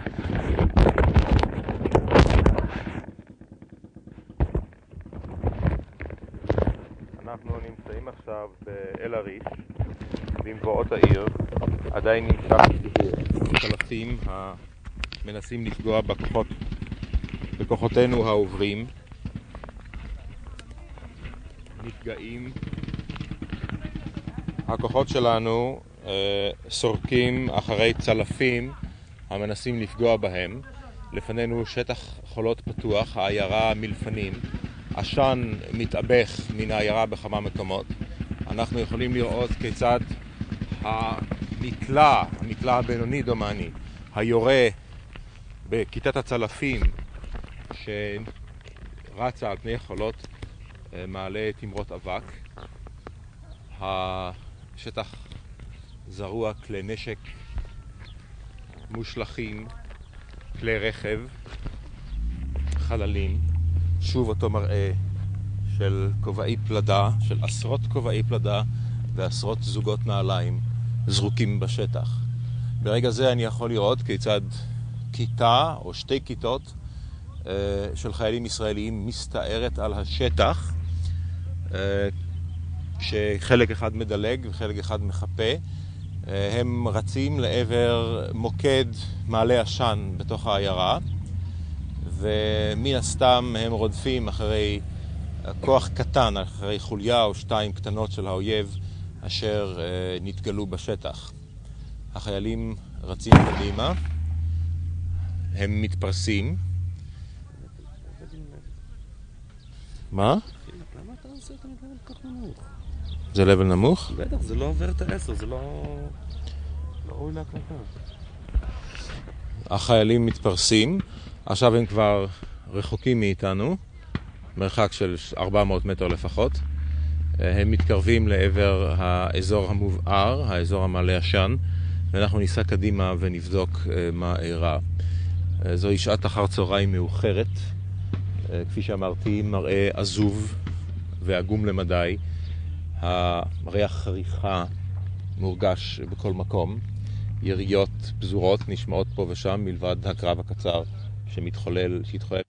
אנחנו נמצאים עכשיו באל-עריש, במבואות העיר. עדיין נמשך צלפים המנסים לפגוע בכוחותינו העוברים. נפגעים. הכוחות שלנו סורקים אחרי צלפים המנסים לפגוע בהם. לפנינו שטח חולות פתוח, העיירה מלפנים. עשן מתאבך מן העיירה בכמה מקומות. אנחנו יכולים לראות כיצד המקלע הבינוני דומני, היורה בכיתת הצלפים שרצה על פני חולות, מעלה תמרות אבק. השטח זרוע כלי נשק מושלכים, כלי רכב, חללים. שוב אותו מראה של כובעי פלדה, של עשרות כובעי פלדה ועשרות זוגות נעליים זרוקים בשטח. ברגע זה אני יכול לראות כיצד כיתה או שתי כיתות של חיילים ישראליים מסתערת על השטח, שחלק אחד מדלג וחלק אחד מחפה. הם רצים לעבר מוקד מעלה עשן בתוך העיירה, ומן הסתם הם רודפים אחרי כוח קטן, אחרי חוליה או שתיים קטנות של האויב אשר נתגלו בשטח. החיילים רצים קדימה, הם מתפרסים. מה? למה אתה עושה את המדבר כל כך נמוך? זה לבל נמוך? בטח, זה לא עובר את ה-10, זה לא ראוי להקלטה. החיילים מתפרסים, עכשיו הם כבר רחוקים מאיתנו, מרחק של 400 מטר לפחות. הם מתקרבים לעבר האזור המובער, האזור המעלה עשן, ואנחנו ניסע קדימה ונבדוק מה אירע. זוהי שעת אחר צהריים מאוחרת, כפי שאמרתי, מראה עזוב ועגום למדי. הריח חריכה מורגש בכל מקום. יריות פזורות נשמעות פה ושם, מלבד הקרב הקצר שהתחולל